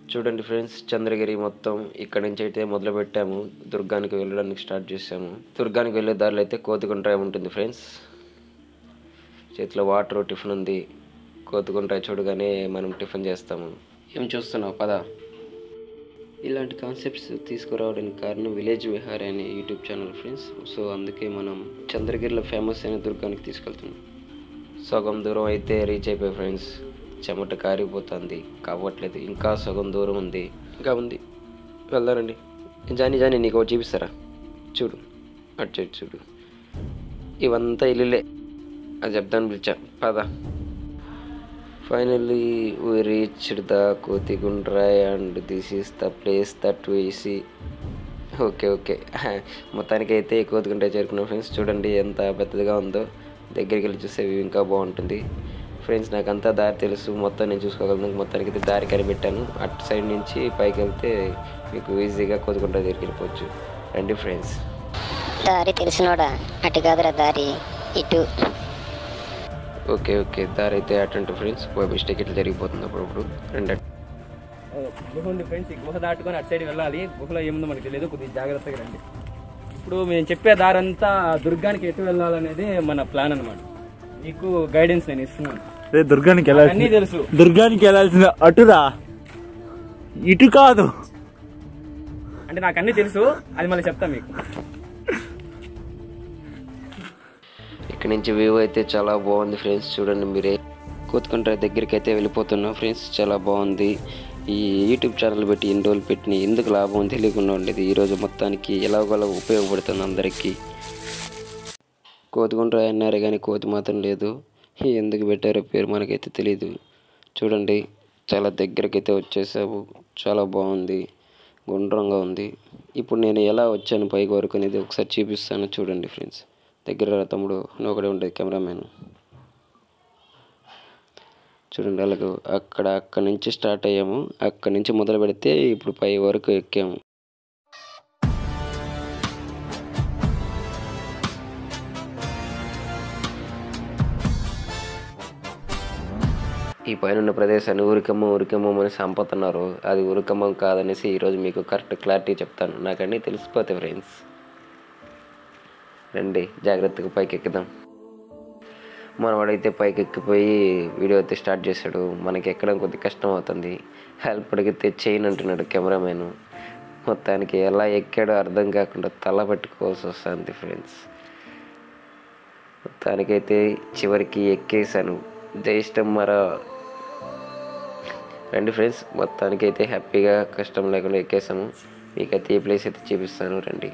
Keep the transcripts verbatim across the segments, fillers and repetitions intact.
చూడండి ఫ్రెండ్స్, చంద్రగిరి మొత్తం ఇక్కడ నుంచి అయితే మొదలు పెట్టాము. దుర్గానికి వెళ్ళడానికి స్టార్ట్ చేసాము. దుర్గానికి వెళ్ళే దారిలో అయితే కోతిగుంట్రాయి ఉంటుంది ఫ్రెండ్స్. చేతిలో వాటర్, టిఫిన్ ఉంది. కోతిగుంట్రాయి చూడగానే మనం టిఫిన్ చేస్తాము. ఏం చూస్తున్నావు పద. ఇలాంటి కాన్సెప్ట్స్ తీసుకురావడానికి కారణం విలేజ్ విహార్ అనే యూట్యూబ్ ఛానల్ ఫ్రెండ్స్. సో అందుకే మనం చంద్రగిరిలో ఫేమస్ అయిన దుర్గానికి తీసుకెళ్తున్నాం. సగం దూరం అయితే రీచ్ అయిపోయి ఫ్రెండ్స్. చెమట కారిపోతుంది, కావట్లేదు. ఇంకా సగం దూరం ఉంది, ఇంకా ఉంది. వెళ్దారండి. జాని జాని నీకు చూపిస్తారా? చూడు, అటు సైడ్ చూడు. ఇవంతా ఇల్లులే, అది చెప్తాను పిలిచా పద. ఫైనల్లీ we reached the కోతిగుంట్రాయ్ and this is the place that we see. Okay okay మొత్తానికి అయితే కోతిగుంట్రాయ్ చేరుకున్నాం ఫ్రెండ్స్. చూడండి ఎంత పెద్దదిగా ఉందో. దగ్గరికి వెళ్ళి చూస్తే ఇంకా బాగుంటుంది ఫ్రెండ్స్. నాకు అంతా దారి తెలుసు, మొత్తం నేను చూసుకోగలను. మొత్తానికి అయితే దారి కనిపెట్టాను. అటు సైడ్ నుంచి పైకి వెళ్తే మీకు ఈజీగా కోతిగుంట్రాయ్ దగ్గరికి వెళ్ళిపోవచ్చు. రండి ఫ్రెండ్స్. దారి తెలిసినోడా? అటు కాదురా దారి, ఇటు. ఓకే ఓకే దారి అయితే అటంటే ఫ్రెండ్స్. మిస్టేక్ ఇట్లా జరిగిపోతుంది అప్పుడప్పుడు. రెండు గుహ ఉంది ఫ్రెండ్స్. ఈ గుహ దాటుకొని అటు సైడ్ వెళ్ళాలి. గుహలో ఏముందో మనకు తెలియదు, కొద్దిగా జాగ్రత్తగా రండి. ఇప్పుడు మేము చెప్పే దారంతా దుర్గానికి ఎటు వెళ్ళాలనేది మన ప్లాన్ అనమాట. మీకు గైడెన్స్ నేను ఇస్తున్నాను. దుర్గానికి వెళ్ళాల్సింది అన్నీ తెలుసు. దుర్గానికి వెళ్ళాల్సింది అటురా, ఇటు కాదు. అంటే నాకు అన్నీ తెలుసు, అది మళ్ళీ చెప్తా మీకు. ఇక్కడ నుంచి వ్యూ అయితే చాలా బాగుంది ఫ్రెండ్స్. చూడండి మీరే. కోతిగుంట్రాయ్ దగ్గరికి అయితే వెళ్ళిపోతున్నాం ఫ్రెండ్స్. చాలా బాగుంది. ఈ యూట్యూబ్ ఛానల్ పెట్టి ఎన్ని రోజులు పెట్టిన ఎందుకు లాభం తెలియకుండా ఉండేది. ఈరోజు మొత్తానికి ఎలాగోలా ఉపయోగపడుతుంది అందరికీ. కోతిగుంట్రాయ్ అన్నారు కానీ కోతి మాత్రం లేదు. ఎందుకు పెట్టారో పేరు మనకైతే తెలియదు. చూడండి చాలా దగ్గరకైతే వచ్చేసాము. చాలా బాగుంది, గుండ్రంగా ఉంది. ఇప్పుడు నేను ఎలా వచ్చాను పైకి వరకు అనేది ఒకసారి చూపిస్తాను. చూడండి ఫ్రెండ్స్. దగ్గర తమ్ముడు నువ్వు ఒకడే ఉంటుంది కెమెరామెన్. చూడండి అలాగ అక్కడ అక్కడ నుంచి స్టార్ట్ అయ్యాము. అక్కడ నుంచి మొదలు పెడితే ఇప్పుడు పై వరకు ఎక్కాము. ఈ పైన ఉన్న ప్రదేశాన్ని ఉరికమ్మ ఉరికమ్మ అని సంపతున్నారు. అది ఉరికమ్మం కాదనేసి ఈరోజు మీకు కరెక్ట్ క్లారిటీ చెప్తాను. నాకన్నీ తెలిసిపోతాయి ఫ్రెండ్స్. రండి జాగ్రత్తగా పైకి ఎక్కుదాం. మనవాడైతే పైకి ఎక్కిపోయి వీడియో అయితే స్టార్ట్ చేశాడు. మనకి ఎక్కడం కొద్దిగా కష్టం అవుతుంది. హెల్ప్ అడిగితే చేయను అంటున్నాడు కెమెరామెన్. మొత్తానికి ఎలా ఎక్కాడో అర్థం కాకుండా తల పెట్టుకోవాల్సి వస్తుంది ఫ్రెండ్స్. మొత్తానికైతే చివరికి ఎక్కేసాను. జై ఇష్టం మరో. రండి ఫ్రెండ్స్. మొత్తానికైతే హ్యాపీగా కష్టం లేకుండా ఎక్కేసాము. మీకైతే ఈ ప్లేస్ అయితే చూపిస్తాను రండి.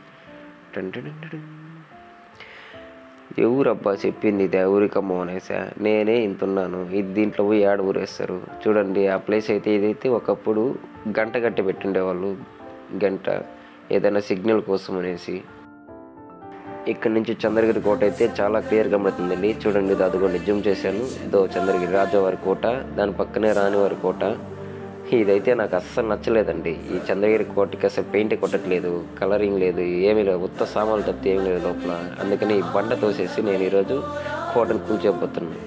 ఎవరబ్బా చెప్పింది ఇది ఊరికమ్మ అనేసా? నేనే ఇంతున్నాను. ఇది దీంట్లో పోయి ఆడ ఊరేస్తారు. చూడండి ఆ ప్లేస్ అయితే ఇదైతే ఒకప్పుడు గంట గట్టి పెట్టుండేవాళ్ళు. గంట ఏదైనా సిగ్నల్ కోసం అనేసి. ఇక్కడ నుంచి చంద్రగిరి కోట అయితే చాలా క్లియర్గా కనబడుతుందండి. చూడండి ఇది అదిగోండి జూమ్ చేశాను. ఇదో చంద్రగిరి రాజావారి కోట, దాని పక్కనే రాణివారి కోట. ఇదైతే నాకు అస్సలు నచ్చలేదండి. ఈ చంద్రగిరి కోటకి అసలు పెయింట్ కొట్టట్లేదు, కలరింగ్ లేదు, ఏమీ లేదు. ఉత్త సామాన్లు తప్పితే ఏమీ లేదు లోపల. అందుకని ఈ బండ తోసేసి నేను ఈరోజు కోటను కూల్చేయబోతున్నాను.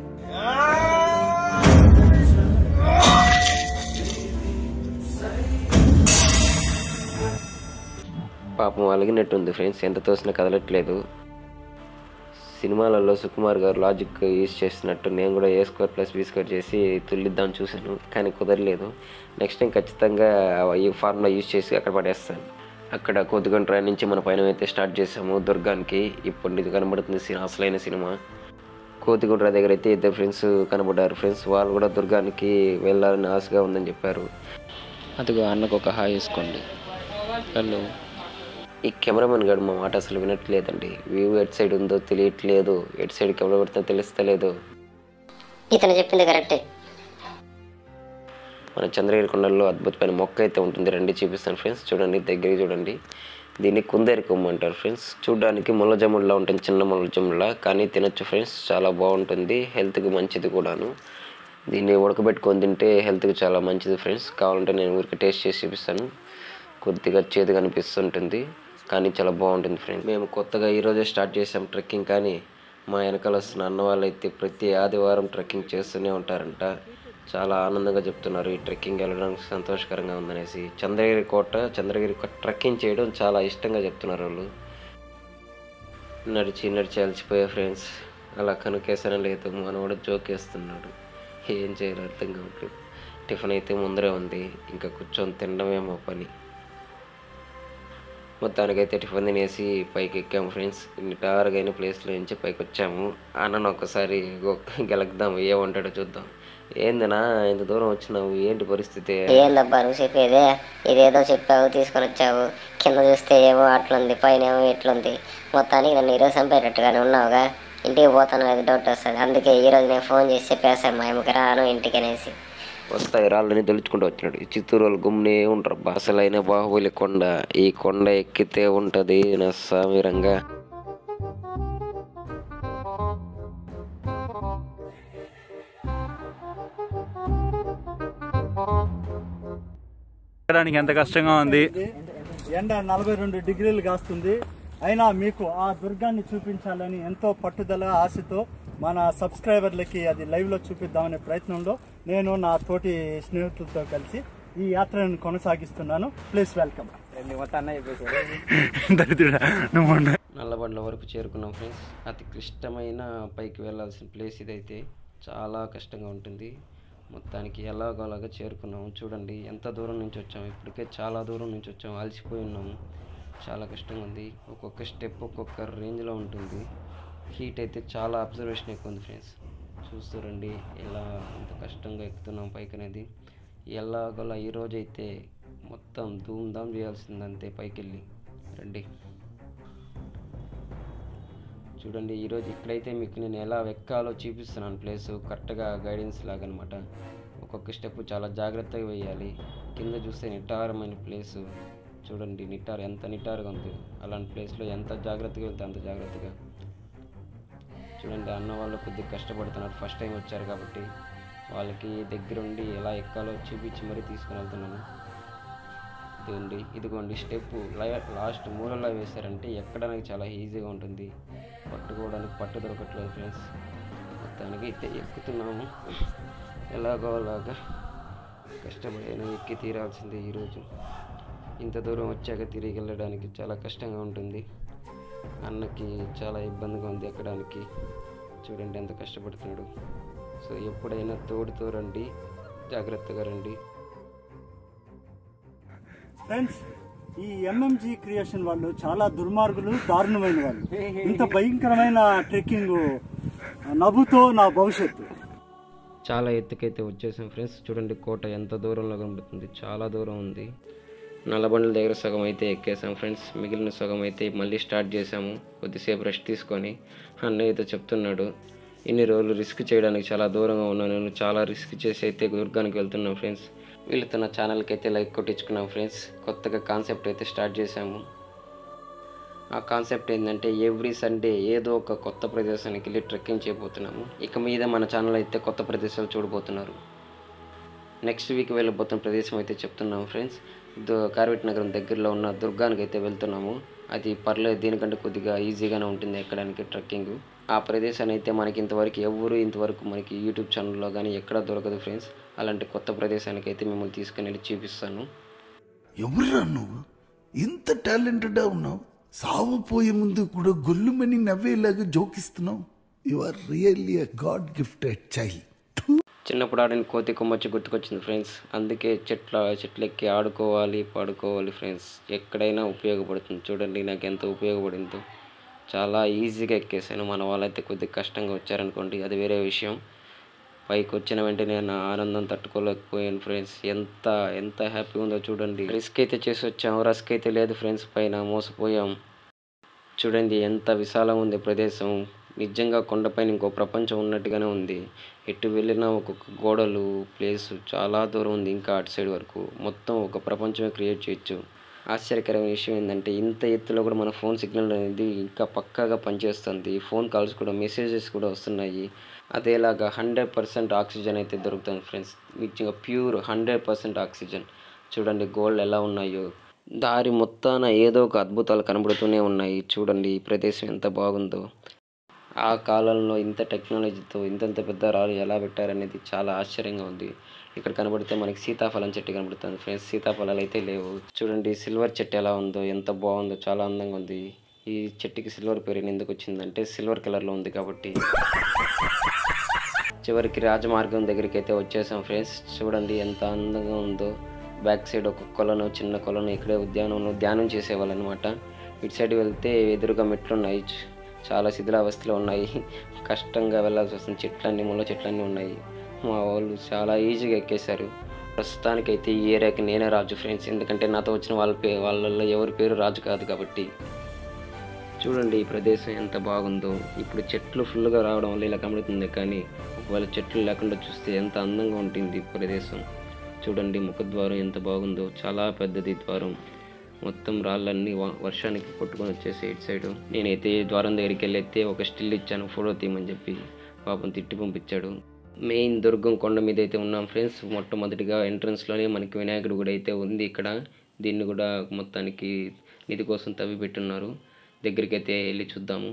పాపం అలిగినట్టుంది ఫ్రెండ్స్. ఎంత తోసినా కదలట్లేదు. సినిమాలలో సుకుమార్ గారు లాజిక్ యూజ్ చేసినట్టు నేను కూడా A square plus B square చేసి తుల్లిద్దామని చూశాను, కానీ కుదరలేదు. నెక్స్ట్ టైం ఖచ్చితంగా ఈ ఫార్ములా యూజ్ చేసి అక్కడ పడేస్తాను. అక్కడ కోతిగుంట్రాయ్ నుంచి మన పైన అయితే స్టార్ట్ చేసాము దుర్గానికి. ఇప్పుడు ఇది కనబడుతుంది సినిమా, అసలైన సినిమా. కోతిగుంట్రాయ్ దగ్గర అయితే ఇద్దరు ఫ్రెండ్స్ కనబడ్డారు ఫ్రెండ్స్. వాళ్ళు కూడా దుర్గానికి వెళ్ళాలని ఆశగా ఉందని చెప్పారు. అదిగో అన్నకు ఒక హాయ్ వేసుకోండి. హలో. ఈ కెమెరామెన్ గారు మా మాట అసలు వినట్లేదండి. వ్యూ ఎట్ సైడ్ ఉందో తెలియట్లేదు, ఎట్ సైడ్ కెమెరా పెడితే తెలుస్తలేదు. ఇతను చెప్పింది కరెక్టే. మన చంద్రగిరి కొండల్లో అద్భుతమైన మొక్క అయితే ఉంటుంది. రండి చూపిస్తాను ఫ్రెండ్స్. చూడండి దగ్గరికి చూడండి. దీన్ని కుందేరి కొమ్ము అంటారు ఫ్రెండ్స్. చూడడానికి ముళ్ళ జమ్ములా ఉంటుంది, చిన్న ముళ్ళ జమ్ములా, కానీ తినొచ్చు ఫ్రెండ్స్. చాలా బాగుంటుంది, హెల్త్కి మంచిది కూడాను. దీన్ని ఉడకబెట్టుకొని తింటే హెల్త్కి చాలా మంచిది ఫ్రెండ్స్. కావాలంటే నేను ఊరికి టేస్ట్ చేసి చూపిస్తాను. కొద్దిగా చేదు కనిపిస్తుంటుంది, కానీ చాలా బాగుంటుంది ఫ్రెండ్స్. మేము కొత్తగా ఈరోజే స్టార్ట్ చేసాం ట్రెక్కింగ్. కానీ మా వెనకాల వస్తున్న అన్న వాళ్ళు అయితే ప్రతి ఆదివారం ట్రెక్కింగ్ చేస్తూనే ఉంటారంట. చాలా ఆనందంగా చెప్తున్నారు. ఈ ట్రెక్కింగ్ వెళ్ళడానికి సంతోషకరంగా ఉందనేసి. చంద్రగిరి కోట చంద్రగిరి ట్రెక్కింగ్ చేయడం చాలా ఇష్టంగా చెప్తున్నారు వాళ్ళు. నడిచి నడిచి అలసిపోయా ఫ్రెండ్స్. అలా కనుకేసన లేదు, మనవాడు జోకేస్తున్నాడు. ఏం చేయాలో అర్థం కావట్లేదు. టిఫిన్ అయితే ముందరే ఉంది, ఇంకా కూర్చొని తినడమే మా పని. మొత్తానికైతే టిఫిన్ తినేసి పైకి ఎక్కాము ఫ్రెండ్స్. నిటారుగా అయిన ప్లేస్లో నుంచి పైకి వచ్చాము. అన్నను ఒక్కసారి గెలకదాం, ఏమంటాడో చూద్దాం. ఏందనా ఇంత దూరం వచ్చినావు, ఏంటి పరిస్థితి? ఏందబ్బా నువ్వు చెప్పేదే? ఇదేదో చెప్పావు, తీసుకొని వచ్చావు. కింద చూస్తే ఏమో అట్లుంది, పైన ఏమో ఇట్లుంది. మొత్తానికి నన్ను ఈరోజు చంపేటట్టుగానే ఉన్నావుగా. ఇంటికి పోతాను అది డౌట్ వస్తుంది. అందుకే ఈరోజు నేను ఫోన్ చేసి చెప్పేస్తాను మా అమ్మకి రాను ఇంటికి అనేసి. వస్తాయి రాళ్ళని తొలుచుకుంటూ వచ్చినాడు. ఈ చిత్తూరు వాళ్ళు గుమ్నే ఉంటారు. అసలైన బాహుబలి కొండ. ఈ కొండ ఎక్కితే ఉంటది నా సామిరంగా. ఎంత కష్టంగా ఉంది. ఎండ నలభై రెండు డిగ్రీలు కాస్తుంది. అయినా మీకు ఆ దుర్గాన్ని చూపించాలని ఎంతో పట్టుదల ఆశతో మన సబ్స్క్రైబర్లకి అది లైవ్లో చూపిద్దామనే ప్రయత్నంలో నేను నా తోటి స్నేహితులతో కలిసి ఈ యాత్రను కొనసాగిస్తున్నాను. Please welcome. నల్లబండ్ల వరకు చేరుకున్నాం ఫ్రెండ్స్. అతి క్లిష్టమైన పైకి వెళ్ళాల్సిన ప్లేస్ ఇదైతే. చాలా కష్టంగా ఉంటుంది. మొత్తానికి ఎలాగోలాగా చేరుకున్నాము. చూడండి ఎంత దూరం నుంచి వచ్చాము. ఇప్పటికే చాలా దూరం నుంచి వచ్చాము, అలసిపోయి ఉన్నాము. చాలా కష్టంగా ఉంది. ఒక్కొక్క స్టెప్ ఒక్కొక్క రేంజ్లో ఉంటుంది. హీట్ అయితే చాలా అబ్జర్వేషన్ ఎక్కువ ఉంది ఫ్రెండ్స్. చూస్తురండి ఎలా ఎంత కష్టంగా ఎక్కుతున్నాం పైకి అనేది. ఎలాగోలా ఈరోజు అయితే మొత్తం ధూమ్ ధామ్ చేయాల్సిందంతే పైకి వెళ్ళి. రండి చూడండి. ఈరోజు ఇక్కడైతే మీకు నేను ఎలా ఎక్కాలో చూపిస్తున్నాను. ప్లేసు కరెక్ట్గా గైడెన్స్ లాగా అనమాట. ఒక్కొక్క స్టెప్ చాలా జాగ్రత్తగా వేయాలి. కింద చూస్తే నిటారమైన ప్లేసు. చూడండి నిటారు ఎంత నిటారుగా ఉంది. అలాంటి ప్లేస్లో ఎంత జాగ్రత్తగా వెళ్తే అంత జాగ్రత్తగా. చూడండి అన్న వాళ్ళు కొద్దిగా కష్టపడుతున్నారు. ఫస్ట్ టైం వచ్చారు కాబట్టి వాళ్ళకి దగ్గరుండి ఎలా ఎక్కాలో చూపించి మరీ తీసుకుని వెళ్తున్నాను. ఇదిగోండి ఇదిగోండి స్టెప్ లాస్ట్ మూలలో వేశారంటే ఎక్కడానికి చాలా ఈజీగా ఉంటుంది. పట్టుకోవడానికి పట్టు దొరకట్లేదు ఫ్రెండ్స్. మొత్తానికి అయితే ఎక్కుతున్నాము. ఎలాగో అలాగా కష్టపడైనా ఎక్కి తీరాల్సిందే. ఈరోజు ఇంత దూరం వచ్చాక తిరిగి వెళ్ళడానికి చాలా కష్టంగా ఉంటుంది. అన్నకి చాలా ఇబ్బందిగా ఉంది ఎక్కడానికి. చూడండి ఎంత కష్టపడుతున్నాడు. సో ఎప్పుడైనా తోడుతో రండి, జాగ్రత్తగా రండి ఫ్రెండ్స్. ఈ ఎంఎంజీ క్రియేషన్ వాళ్ళు చాలా దుర్మార్గులు, దారుణమైన వాళ్ళు. ఇంత భయంకరమైన ట్రెక్కింగ్ నవ్వుతో నా భవిష్యత్తు. చాలా ఎత్తుకైతే వచ్చేసాం ఫ్రెండ్స్. చూడండి కోట ఎంత దూరంలో కనబడుతుంది. చాలా దూరం ఉంది. నల్లబండ్ల దగ్గర సగం అయితే ఎక్కేసాం ఫ్రెండ్స్. మిగిలిన సగం అయితే మళ్ళీ స్టార్ట్ చేసాము. కొద్దిసేపు రెస్ట్ తీసుకొని అన్నయ్య అయితే చెప్తున్నాడు, ఇన్ని రోజులు రిస్క్ చేయడానికి చాలా దూరంగా ఉన్నాను, నేను చాలా రిస్క్ చేసి అయితే దుర్గానికి వెళ్తున్నాం ఫ్రెండ్స్. వీళ్ళతో నా ఛానల్కి అయితే లైక్ కొట్టించుకున్నాం ఫ్రెండ్స్. కొత్తగా కాన్సెప్ట్ అయితే స్టార్ట్ చేసాము. ఆ కాన్సెప్ట్ ఏంటంటే ఎవ్రీ సండే ఏదో ఒక కొత్త ప్రదేశానికి వెళ్ళి ట్రెక్కింగ్ చేయబోతున్నాము. ఇక మీద మన ఛానల్ అయితే కొత్త ప్రదేశాలు చూడబోతున్నారు. నెక్స్ట్ వీక్ వెళ్ళబోతున్న ప్రదేశం అయితే చెప్తున్నాము ఫ్రెండ్స్. కార్వేట్ నగరం దగ్గరలో ఉన్న దుర్గానికి అయితే వెళ్తున్నాము. అది పర్లేదు, దీనికంటే కొద్దిగా ఈజీగానే ఉంటుంది ఎక్కడానికి ట్రెక్కింగ్. ఆ ప్రదేశాన్ని అయితే మనకి ఇంతవరకు ఎవరు ఇంతవరకు మనకి యూట్యూబ్ ఛానల్లో కానీ ఎక్కడా దొరకదు ఫ్రెండ్స్. అలాంటి కొత్త ప్రదేశానికి అయితే మిమ్మల్ని తీసుకుని వెళ్ళి చూపిస్తాను. ఎవరురా నువ్వు? ఇంత టాలెంటెడ్గా ఉన్నావు. సావపోయే ముందు కూడా గొల్లుమని నవ్వేలాగా జోకిస్తున్నావు. You are really a god gifted child. చిన్నప్పుడు ఆడిన కోతి కొమ్మచ్చి గుర్తుకొచ్చింది ఫ్రెండ్స్. అందుకే చెట్ల చెట్లెక్కి ఆడుకోవాలి, పాడుకోవాలి ఫ్రెండ్స్. ఎక్కడైనా ఉపయోగపడుతుంది. చూడండి నాకు ఎంత ఉపయోగపడిందో. చాలా ఈజీగా ఎక్కేసాను. మన వాళ్ళైతే కొద్దిగా కష్టంగా వచ్చారనుకోండి, అది వేరే విషయం. పైకి వచ్చిన వెంటనే నా ఆనందం తట్టుకోలేకపోయాను ఫ్రెండ్స్. ఎంత ఎంత హ్యాపీగా ఉందో చూడండి. రిస్క్ అయితే చేసి వచ్చాము, రిస్క్ అయితే లేదు ఫ్రెండ్స్. పైన మోసపోయాం. చూడండి ఎంత విశాలంగా ఉంది ప్రదేశం. నిజంగా కొండపైన ఇంకో ప్రపంచం ఉన్నట్టుగానే ఉంది. ఎటు వెళ్ళినా ఒక్కొక్క గోడలు ప్లేసు చాలా దూరం ఉంది. ఇంకా అటు సైడ్ వరకు మొత్తం ఒక ప్రపంచమే క్రియేట్ చేయొచ్చు. ఆశ్చర్యకరమైన విషయం ఏంటంటే ఇంత ఎత్తులో కూడా మన ఫోన్ సిగ్నల్ అనేది ఇంకా పక్కాగా పనిచేస్తుంది. ఫోన్ కాల్స్ కూడా మెసేజెస్ కూడా వస్తున్నాయి. అదేలాగా హండ్రెడ్ పర్సెంట్ ఆక్సిజన్ అయితే దొరుకుతుంది ఫ్రెండ్స్. నిజంగా ప్యూర్ హండ్రెడ్ పర్సెంట్ ఆక్సిజన్. చూడండి గోల్డ్ ఎలా ఉన్నాయో. దారి మొత్తాన ఏదో ఒక అద్భుతాలు కనబడుతూనే ఉన్నాయి. చూడండి ఈ ప్రదేశం ఎంత బాగుందో. ఆ కాలంలో ఇంత టెక్నాలజీతో ఇంతంత పెద్ద రాళ్ళు ఎలా పెట్టారనేది చాలా ఆశ్చర్యంగా ఉంది. ఇక్కడ కనబడితే మనకి సీతాఫలం చెట్టు కనబడుతుంది ఫ్రెండ్స్. సీతాఫలాలు అయితే లేవు. చూడండి సిల్వర్ చెట్టు ఎలా ఉందో, ఎంత బాగుందో, చాలా అందంగా ఉంది. ఈ చెట్టుకి సిల్వర్ పేరు ఎందుకు వచ్చిందంటే సిల్వర్ కలర్లో ఉంది కాబట్టి. చివరికి రాజమార్గం దగ్గరికి అయితే వచ్చేసాం ఫ్రెండ్స్. చూడండి ఎంత అందంగా ఉందో. బ్యాక్ సైడ్ ఒక కొలను, చిన్న కొలను, ఇక్కడే ఉద్యానంలో ధ్యానం చేసేవాళ్ళు అనమాట. ఇటు సైడ్ వెళ్తే ఎదురుగా మెట్లు ఉన్నాయి, చాలా శిథిలావస్థలో ఉన్నాయి. కష్టంగా వెళ్ళాల్సి వస్తుంది. చెట్లన్నీ ముళ్ళ చెట్లన్నీ ఉన్నాయి. మా వాళ్ళు చాలా ఈజీగా ఎక్కేశారు. ప్రస్తుతానికైతే ఈ ఏరియాకి నేనే రాజు ఫ్రెండ్స్, ఎందుకంటే నాతో వచ్చిన వాళ్ళ పే వాళ్ళల్లో ఎవరి పేరు రాజు కాదు కాబట్టి. చూడండి ఈ ప్రదేశం ఎంత బాగుందో. ఇప్పుడు చెట్లు ఫుల్గా రావడం వల్ల ఇలా కనబడుతుంది, కానీ ఒకవేళ చెట్లు లేకుండా చూస్తే ఎంత అందంగా ఉంటుంది ఈ ప్రదేశం. చూడండి ముఖద్వారం ఎంత బాగుందో, చాలా పెద్దది ద్వారం. మొత్తం రాళ్ళన్నీ వర్షానికి కొట్టుకొని వచ్చేసి ఇటు సైడు. నేనైతే ద్వారం దగ్గరికి వెళ్ళైతే ఒక స్టిల్ ఇచ్చాను ఫోటో తీయమని చెప్పి, పాపం తిట్టి పంపించాడు. మెయిన్ దుర్గం కొండ మీద అయితే ఉన్నాం ఫ్రెండ్స్. మొట్టమొదటిగా ఎంట్రన్స్లోనే మనకి వినాయకుడు గుడి అయితే ఉంది ఇక్కడ. దీన్ని కూడా మొత్తానికి నిధి కోసం తవ్వి పెట్టున్నారు. దగ్గరికి అయితే వెళ్ళి చూద్దాము.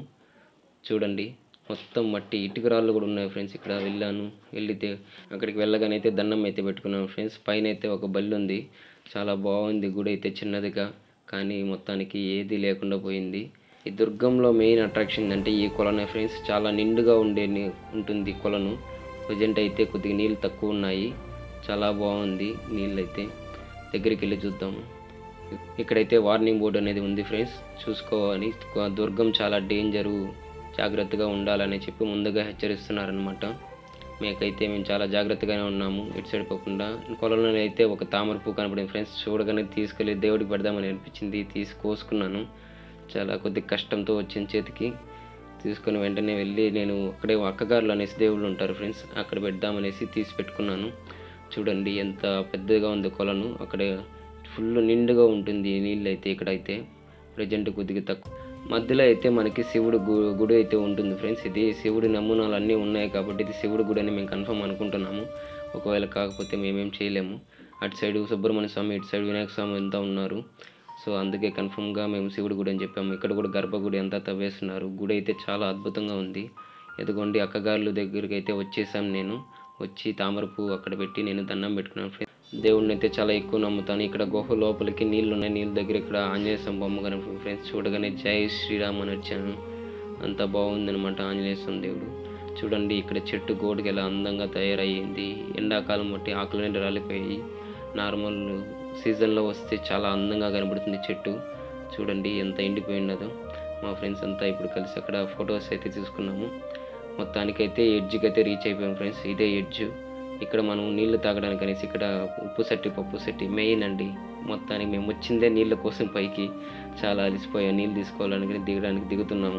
చూడండి మొత్తం మట్టి, ఇటుక రాళ్ళు కూడా ఉన్నాయి ఫ్రెండ్స్. ఇక్కడ వెళ్ళాను, వెళ్తే అక్కడికి వెళ్ళగానైతే దండం అయితే పెట్టుకున్నాను ఫ్రెండ్స్. పైన అయితే ఒక బల్లి ఉంది, చాలా బాగుంది గుడి అయితే చిన్నదిగా, కానీ మొత్తానికి ఏది లేకుండా పోయింది. ఈ దుర్గంలో మెయిన్ అట్రాక్షన్ అంటే ఈ కొలనే ఫ్రెండ్స్. చాలా నిండుగా ఉండే ఉంటుంది కొలను. ప్రజెంట్ అయితే కొద్దిగా నీళ్ళు తక్కువ ఉన్నాయి, చాలా బాగుంది నీళ్ళు అయితే. దగ్గరికి వెళ్ళి చూద్దాము. ఇక్కడైతే వార్నింగ్ బోర్డు అనేది ఉంది ఫ్రెండ్స్, చూసుకోవాలి. దుర్గం చాలా డేంజరు, జాగ్రత్తగా ఉండాలని చెప్పి ముందుగా హెచ్చరిస్తున్నారనమాట. మేకైతే మేము చాలా జాగ్రత్తగానే ఉన్నాము, ఇటు సైడ్ పోకుండా. కొలంలో అయితే ఒక తామర పువ్వు కనపడింది ఫ్రెండ్స్. చూడగానే తీసుకెళ్ళి దేవుడికి పెడదామని అనిపించింది, తీసి కోసుకున్నాను. చాలా కొద్ది కష్టంతో వచ్చిన చేతికి తీసుకొని వెంటనే వెళ్ళి నేను అక్కడే అక్కగారులు అనేసి దేవుళ్ళు ఉంటారు ఫ్రెండ్స్, అక్కడ పెడదామనేసి తీసి పెట్టుకున్నాను. చూడండి ఎంత పెద్దగా ఉంది కొలను. అక్కడ ఫుల్ నిండుగా ఉంటుంది నీళ్ళు అయితే. ఇక్కడైతే ప్రజెంట్ కొద్దిగా తక్కువ. మధ్యలో అయితే మనకి శివుడు గుడి అయితే ఉంటుంది ఫ్రెండ్స్. ఇది శివుడి నమూనాలు అన్నీ ఉన్నాయి కాబట్టి ఇది శివుడి గుడి అని మేము కన్ఫర్మ్ అనుకుంటున్నాము. ఒకవేళ కాకపోతే మేమేం చేయలేము. అటు సైడ్ సుబ్రహ్మణ్య స్వామి, ఇటు సైడ్ వినాయక స్వామి అంతా ఉన్నారు. సో అందుకే కన్ఫర్మ్గా మేము శివుడి గుడి అని చెప్పాము. ఇక్కడ కూడా గర్భగుడి అంతా తవ్వేస్తున్నారు. గుడి అయితే చాలా అద్భుతంగా ఉంది. ఎదుగోండి అక్కగారుల దగ్గరికి అయితే వచ్చేసాం. నేను వచ్చి తామర పువ్వు అక్కడ పెట్టి నేను దండం పెట్టుకున్నాను ఫ్రెండ్స్. దేవుడిని అయితే చాలా ఎక్కువ నమ్ముతాను. ఇక్కడ గుహ లోపలికి నీళ్ళు ఉన్నాయి, నీళ్ళ దగ్గర ఇక్కడ ఆంజనేయ స్వామి బొమ్మ కనిపి ఫ్రెండ్స్. చూడగానే జై శ్రీరామ్ అని వచ్చాను. అంత బాగుందనమాట ఆంజనేయ స్వామి దేవుడు. చూడండి ఇక్కడ చెట్టు గోడకి ఎలా అందంగా తయారయ్యింది. ఎండాకాలం బట్టి ఆకులన్నీ రాలిపోయి నార్మల్ సీజన్లో వస్తే చాలా అందంగా కనబడుతుంది చెట్టు. చూడండి ఎంత ఎండిపోయి ఉన్నదో. మా ఫ్రెండ్స్ అంతా ఇప్పుడు కలిసి అక్కడ ఫొటోస్ అయితే తీసుకున్నాము. మొత్తానికైతే ఎడ్జ్కి అయితే రీచ్ అయిపోయాం ఫ్రెండ్స్. ఇదే ఎడ్జ్. ఇక్కడ మనం నీళ్లు తాగడానికి అనేసి ఇక్కడ ఉప్పు సట్టి పప్పు సట్టి మెయిన్ అండి. మొత్తానికి మేము వచ్చిందే నీళ్ళ కోసం పైకి. చాలా అలిసిపోయాం, నీళ్ళు తీసుకోవాలని దిగడానికి దిగుతున్నాము.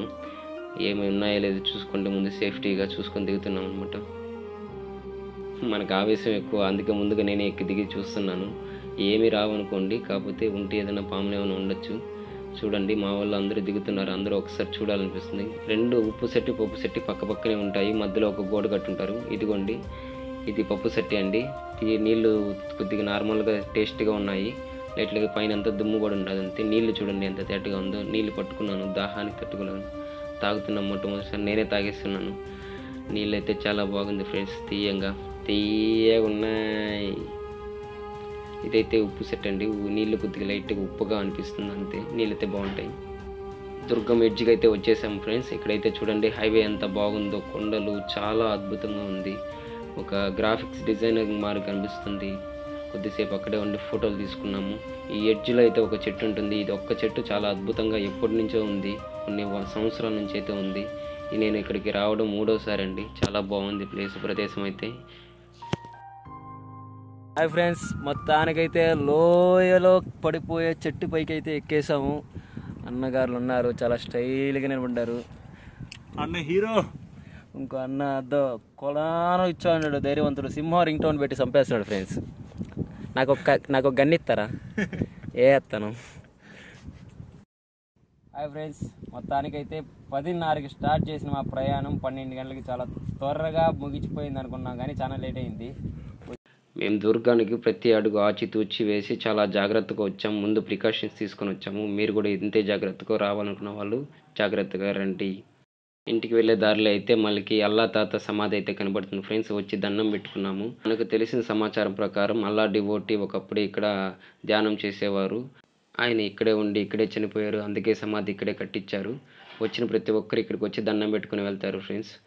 ఏమి ఉన్నాయో లేదో చూసుకుంటే ముందు సేఫ్టీగా చూసుకొని దిగుతున్నాం అనమాట. మనకు ఆవేశం ఎక్కువ, అందుకే ముందుగా నేనే ఎక్కి దిగి చూస్తున్నాను. ఏమి రావనుకోండి, కాకపోతే ఉంటే ఏదైనా పాములు ఏమైనా ఉండొచ్చు. చూడండి మా వాళ్ళు అందరూ దిగుతున్నారు. అందరూ ఒకసారి చూడాలనిపిస్తుంది. రెండు ఉప్పు సెట్టి పప్పు సెట్టి పక్క పక్కనే ఉంటాయి, మధ్యలో ఒక గోడ కట్టుంటారు. ఇదిగోండి ఇది పప్పు సెట్టి అండి. నీళ్ళు కొద్దిగా నార్మల్గా టేస్ట్గా ఉన్నాయి. లైట్గా పైన అంతా దుమ్ము కూడా ఉండదు అంతే. నీళ్ళు చూడండి ఎంత తేటగా ఉందో. నీళ్ళు పట్టుకున్నాను, దాహానికి తట్టుకున్నాను. తాగుతున్నాం మొట్టమొదటిసారి, నేనే తాగేస్తున్నాను. నీళ్ళు అయితే చాలా బాగుంది ఫ్రెండ్స్, తీయంగా తీయగా ఉన్నాయి. ఇదైతే ఉప్పు సెట్ అండి. నీళ్ళు కొద్దిగా లైట్గా ఉప్పుగా అనిపిస్తుంది అంతే. నీళ్ళు అయితే బాగుంటాయి. దుర్గం ఎడ్జ్కి అయితే వచ్చేసాం ఫ్రెండ్స్. ఇక్కడైతే చూడండి హైవే ఎంత బాగుందో, కొండలు చాలా అద్భుతంగా ఉంది. ఒక గ్రాఫిక్స్ డిజైనర్ మారి కనిపిస్తుంది. కొద్దిసేపు అక్కడే ఉండి ఫోటోలు తీసుకున్నాము. ఈ ఎడ్జ్లో అయితే ఒక చెట్టు ఉంటుంది. ఇది ఒక్క చెట్టు చాలా అద్భుతంగా ఎప్పటి నుంచో ఉంది, కొన్ని సంవత్సరాల నుంచి అయితే ఉంది. నేను ఇక్కడికి రావడం మూడోసారి అండి. చాలా బాగుంది ప్లేస్, ప్రదేశం అయితే. హాయ్ ఫ్రెండ్స్, మొత్తానికైతే లోయలో పడిపోయే చెట్టు పైకి అయితే ఎక్కేసాము. అన్నగారులు ఉన్నారు, చాలా స్టైల్గా నిలబడ్డారు. అన్న హీరో. ఇంకో అన్న అద్దో కొలాను ఇచ్చాడు ధైర్యవంతుడు. సింహం రింగ్ టోన్ పెట్టి చంపేస్తున్నాడు ఫ్రెండ్స్. నాకు ఒక నాకు ఒక గన్ ఇస్తారా? ఏ ఎత్తాను. హాయ్ ఫ్రెండ్స్, మొత్తానికైతే పదిన్నరకి స్టార్ట్ చేసిన మా ప్రయాణం పన్నెండు గంటలకి చాలా త్వరగా ముగిసిపోయింది అనుకున్నాం, కానీ చాలా లేట్ అయింది. మేము దుర్గానికి ప్రతి అడుగు ఆచితూచి వేసి చాలా జాగ్రత్తగా వచ్చాము. ముందు ప్రికాషన్స్ తీసుకొని వచ్చాము. మీరు కూడా ఇంతే జాగ్రత్తగా రావాలనుకున్న వాళ్ళు జాగ్రత్తగా రండి. ఇంటికి వెళ్ళే దారిలో అయితే మనకి అల్లా తాత సమాధి అయితే కనబడుతుంది ఫ్రెండ్స్. వచ్చి దండం పెట్టుకున్నాము. మనకు తెలిసిన సమాచారం ప్రకారం అల్లా డివోటీ ఒకప్పుడు ఇక్కడ ధ్యానం చేసేవారు. ఆయన ఇక్కడే ఉండి ఇక్కడే చనిపోయారు. అందుకే సమాధి ఇక్కడే కట్టించారు. వచ్చిన ప్రతి ఒక్కరు ఇక్కడికి వచ్చి దండం పెట్టుకుని వెళ్తారు ఫ్రెండ్స్.